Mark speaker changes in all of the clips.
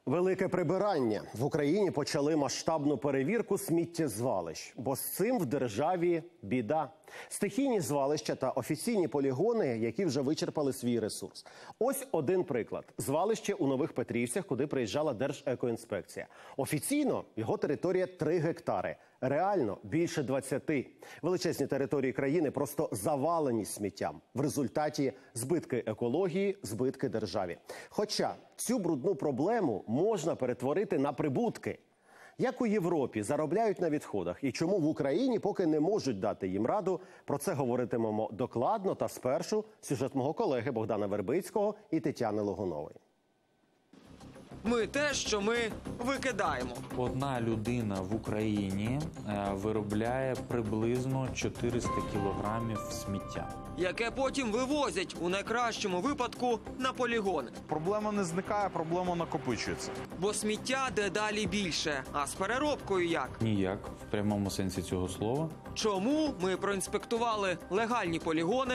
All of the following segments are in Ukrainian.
Speaker 1: Велике прибирання. В Україні почали масштабну перевірку сміттєзвалищ, бо з цим в державі біда. Стихійні звалища та офіційні полігони, які вже вичерпали свій ресурс. Ось один приклад. Звалище у Нових Петрівцях, куди приїжджала Держекоінспекція. Офіційно його територія 3 гектари. Реально більше 20. Величезні території країни просто завалені сміттям. В результаті збитки екології, збитки державі. Хоча цю брудну проблему можна перетворити на прибутки. Як у Європі заробляють на відходах і чому в Україні поки не можуть дати їм раду, про це говоритимемо докладно та спершу сюжет мого колеги Богдана Вербицького і Тетяни Логунової.
Speaker 2: Ми те, що ми викидаємо.
Speaker 3: Одна людина в Україні виробляє приблизно 400 кілограмів сміття.
Speaker 2: Яке потім вивозять, у найкращому випадку, на полігони.
Speaker 4: Проблема не зникає, проблема накопичується.
Speaker 2: Бо сміття дедалі більше. А з переробкою як?
Speaker 3: Ніяк, в прямому сенсі цього слова.
Speaker 2: Чому ми проінспектували легальні полігони?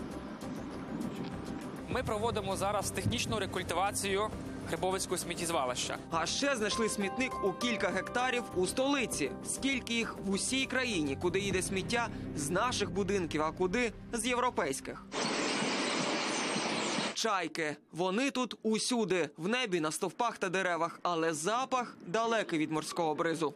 Speaker 5: Ми проводимо зараз технічну рекультивацію Грибовицького сміттєзвалища.
Speaker 2: А ще знайшли смітник у кілька гектарів у столиці. Скільки їх в усій країні, куди їде сміття з наших будинків, а куди з європейських. Чайки. Вони тут усюди, в небі, на стовпах та деревах, але запах далекий від морського бризу.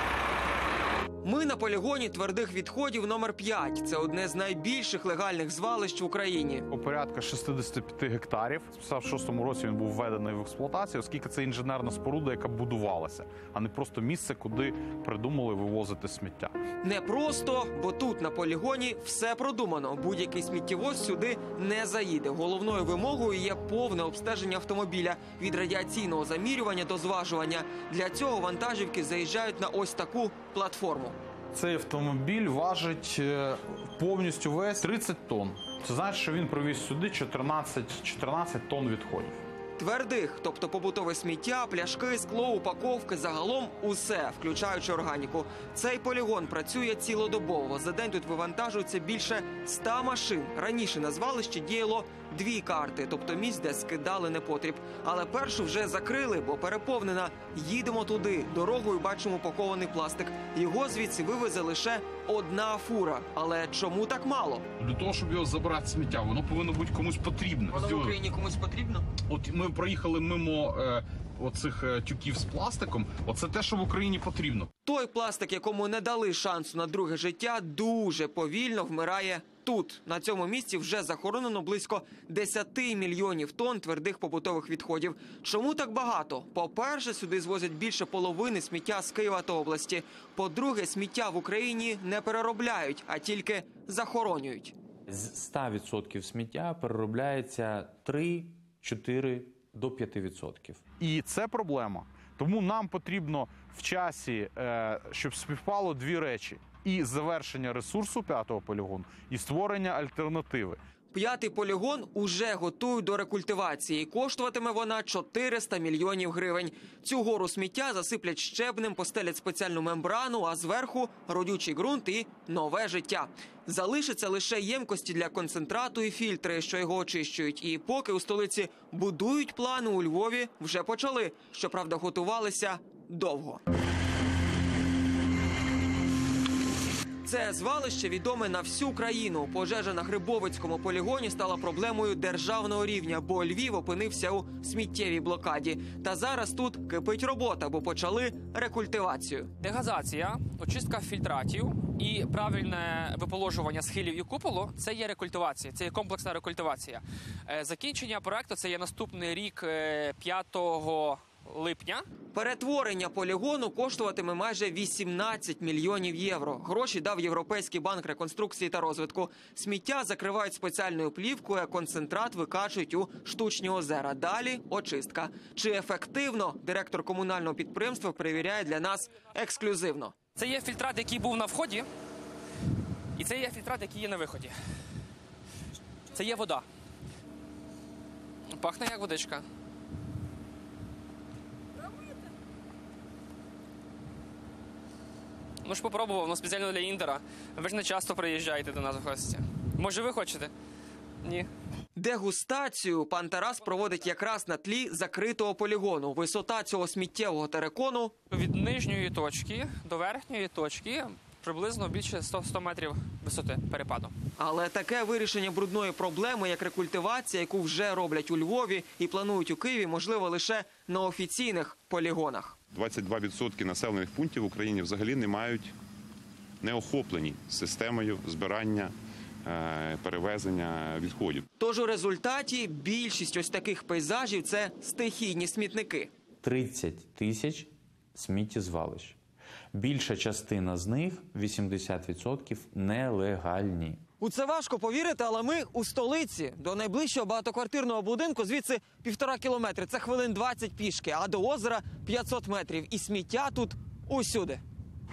Speaker 2: Ми на полігоні твердих відходів номер 5. Це одне з найбільших легальних звалищ в Україні.
Speaker 4: Порядка 65 гектарів. В 2006 році він був введений в експлуатацію, оскільки це інженерна споруда, яка будувалася, а не просто місце, куди придумали вивозити сміття.
Speaker 2: Не просто, бо тут на полігоні все продумано. Будь-який сміттєвоз сюди не заїде. Головною вимогою є повне обстеження автомобіля від радіаційного замірювання до зважування. Для цього вантажівки заїжджають на ось таку платформу.
Speaker 4: Цей автомобіль важить повністю весь 30 тонн. Це значить, що він привіз сюди 14 тонн відходів.
Speaker 2: Твердих, тобто побутове сміття, пляшки, скло, упаковки, загалом усе, включаючи органіку. Цей полігон працює цілодобово. За день тут вивантажується більше 100 машин. Раніше на звалищі діяло 2 карти, тобто місць, де скидали непотріб. Але першу вже закрили, бо переповнена. Їдемо туди. Дорогою бачимо упакований пластик. Його звідси вивезе лише 1 фура. Але чому так мало?
Speaker 6: Для того, щоб його забирати сміття, воно повинно бути комусь потрібно.
Speaker 2: Воно в Україні комусь потрібно?
Speaker 6: От ми проїхали мимо оцих тюків з пластиком. Оце те, що в Україні потрібно.
Speaker 2: Той пластик, якому не дали шансу на друге життя, дуже повільно вмирає тут. На цьому місці вже захоронено близько 10 мільйонів тонн твердих побутових відходів. Чому так багато? По-перше, сюди звозять більше половини сміття з Києва та області. По-друге, сміття в Україні не переробляють, а тільки захоронюють.
Speaker 3: З 100% сміття переробляється 3-4 до 5%.
Speaker 4: І це проблема. Тому нам потрібно в часі, щоб співпало 2 речі. І завершення ресурсу 5-го полігону, і створення альтернативи.
Speaker 2: 5-й полігон уже готують до рекультивації. Коштуватиме вона 400 мільйонів гривень. Цю гору сміття засиплять щебнем, постелять спеціальну мембрану, а зверху – родючий ґрунт і нове життя. Залишаться лише ємкості для концентрату і фільтри, що його очищують. І поки у столиці будують плани, у Львові вже почали. Щоправда, готувалися довго. Це звалище відоме на всю країну. Пожежа на Грибовицькому полігоні стала проблемою державного рівня, бо Львів опинився у сміттєвій блокаді. Та зараз тут кипить робота, бо почали рекультивацію.
Speaker 5: Дегазація, очистка фільтратів і правильне виположування схилів і куполу – це є рекультивація, це є комплексна рекультивація. Закінчення проекту – це є наступний рік 5 липня.
Speaker 2: Перетворення полігону коштуватиме майже 18 мільйонів євро. Гроші дав Європейський банк реконструкції та розвитку. Сміття закривають спеціальною плівкою, а концентрат викачують у штучні озера. Далі – очистка. Чи ефективно? Директор комунального підприємства перевіряє для нас ексклюзивно.
Speaker 5: Це є фільтрат, який був на вході, і це є фільтрат, який є на виході. Це є вода. Пахне як водичка. Ну ж попробував, ну спеціально для Інтера. Ви ж не часто приїжджаєте до нас в гості. Може ви хочете? Ні.
Speaker 2: Дегустацію пан Тарас проводить якраз на тлі закритого полігону. Висота цього сміттєвого терикону
Speaker 5: Від нижньої точки до верхньої точки приблизно більше 100 метрів висоти перепаду.
Speaker 2: Але таке вирішення брудної проблеми, як рекультивація, яку вже роблять у Львові і планують у Києві, можливо лише на офіційних полігонах.
Speaker 7: 22% населених пунктів в Україні взагалі не охоплені системою збирання, перевезення відходів.
Speaker 2: Тож у результаті більшість ось таких пейзажів – це стихійні смітники.
Speaker 3: 30 тисяч сміттєзвалищ. Більша частина з них, 80%, нелегальні.
Speaker 2: У це важко повірити, але ми у столиці. До найближчого багатоквартирного будинку звідси 1,5 кілометри. Це хвилин 20 пішки, а до озера 500 метрів. І сміття тут усюди.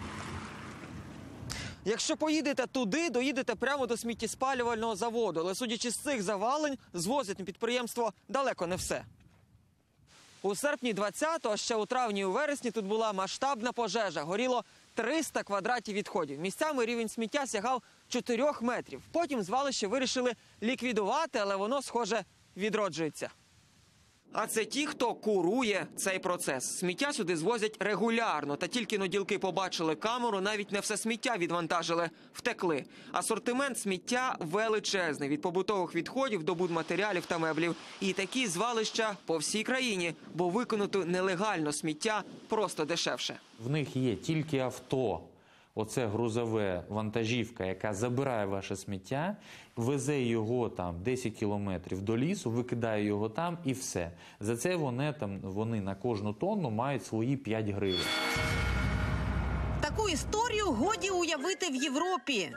Speaker 2: Якщо поїдете туди, доїдете прямо до сміттєспалювального заводу. Але судячи з цих завалень, звозять на підприємство далеко не все. У серпні 20-го, а ще у травні і у вересні тут була масштабна пожежа. Горіло 300 квадратів відходів. Місцями рівень сміття сягав 4 метрів. Потім звалище вирішили ліквідувати, але воно, схоже, відроджується. А це ті, хто курує цей процес. Сміття сюди звозять регулярно. Та тільки но ділки побачили камеру, навіть не все сміття відвантажили, втекли. Асортимент сміття величезний. Від побутових відходів до будматеріалів та меблів. І такі звалища по всій країні, бо викинути нелегально сміття просто дешевше.
Speaker 3: В них є тільки авто. Оце грузове вантажівка, яка забирає ваше сміття, везе його там 10 кілометрів до лісу, викидає його там і все. За це вони на кожну тонну мають свої 5 гривень.
Speaker 8: Таку історію годі уявити в Європі.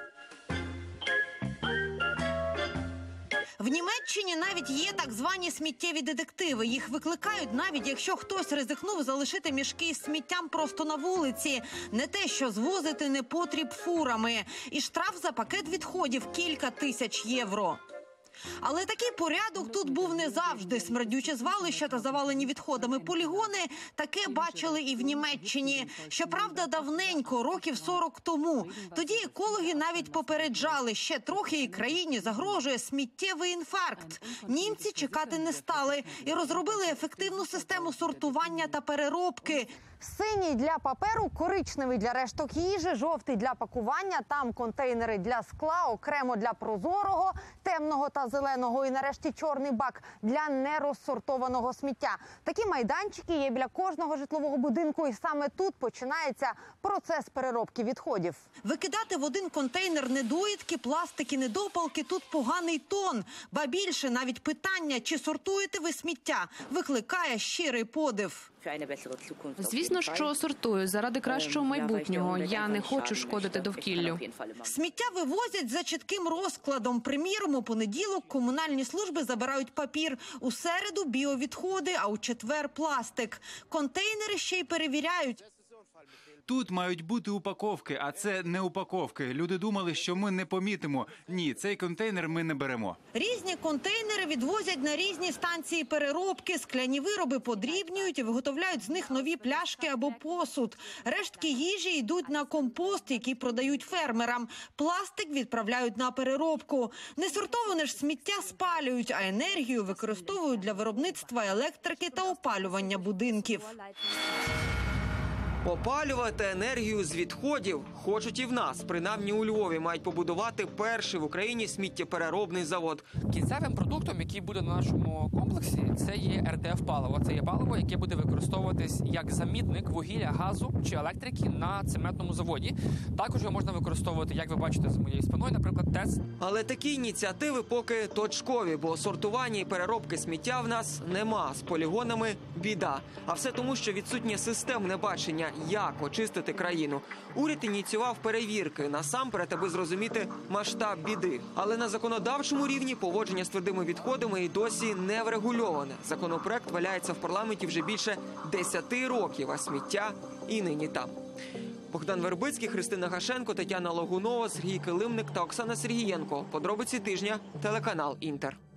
Speaker 8: В Німеччині навіть є так звані сміттєві детективи. Їх викликають навіть, якщо хтось ризикнув залишити мішки з сміттям просто на вулиці. Не те, що звозити непотріб фурами. І штраф за пакет відходів – кілька тисяч євро. Але такий порядок тут був не завжди. Смердюче звалища та завалені відходами полігони таке бачили і в Німеччині. Щоправда, давненько, років 40 тому. Тоді екологи навіть попереджали, ще трохи і країні загрожує сміттєвий інфаркт. Німці чекати не стали і розробили ефективну систему сортування та переробки.
Speaker 9: Синій для паперу, коричневий для решток їжі, жовтий для пакування, там контейнери для скла, окремо для прозорого, темного та зеленого і нарешті чорний бак для нерозсортованого сміття. Такі майданчики є біля кожного житлового будинку і саме тут починається процес переробки відходів.
Speaker 8: Викидати в один контейнер недоїдки, пластики, недопалки – тут поганий тон. Ба більше, навіть питання, чи сортуєте ви сміття, викликає щирий подив.
Speaker 10: Звісно, що сортую заради кращого майбутнього. Я не хочу шкодити довкіллю.
Speaker 8: Сміття вивозять за чітким розкладом. Приміром, у понеділок комунальні служби забирають папір, у середу – біовідходи, а у четвер – пластик. Контейнери ще й перевіряють.
Speaker 11: Тут мають бути упаковки, а це не упаковки. Люди думали, що ми не помітимо. Ні, цей контейнер ми не беремо.
Speaker 8: Різні контейнери відвозять на різні станції переробки. Скляні вироби подрібнюють і виготовляють з них нові пляшки або посуд. Рештки їжі йдуть на компост, який продають фермерам. Пластик відправляють на переробку. Несортоване ж сміття спалюють, а енергію використовують для виробництва електрики та опалювання будинків.
Speaker 2: Опалювати енергію з відходів хочуть і в нас. Принаймні у Львові мають побудувати перший в Україні сміттєпереробний завод.
Speaker 5: Кінцевим продуктом, який буде на нашому комплексі, це є РДФ-паливо. Це є паливо, яке буде використовуватись як замітник вугілля, газу чи електрики на цементному заводі. Також його можна використовувати, як ви бачите, за моєю спиною, наприклад, ТЕЦ.
Speaker 2: Але такі ініціативи поки точкові, бо сортування і переробки сміття в нас нема. З полігонами біда. А все тому, що відсутнє системне бачення, як очистити країну. Уряд ініціював перевірки, насамперед, аби зрозуміти масштаб біди. Але на законодавчому рівні поводження з твердими відходами і досі не врегульоване. Законопроект валяється в парламенті вже більше 10 років, а сміття і нині там. Богдан Вербицький, Христина Гашенко, Тетяна Логунова, Сергій Килимник та Оксана Сергієнко. Подробиці тижня, телеканал «Інтер».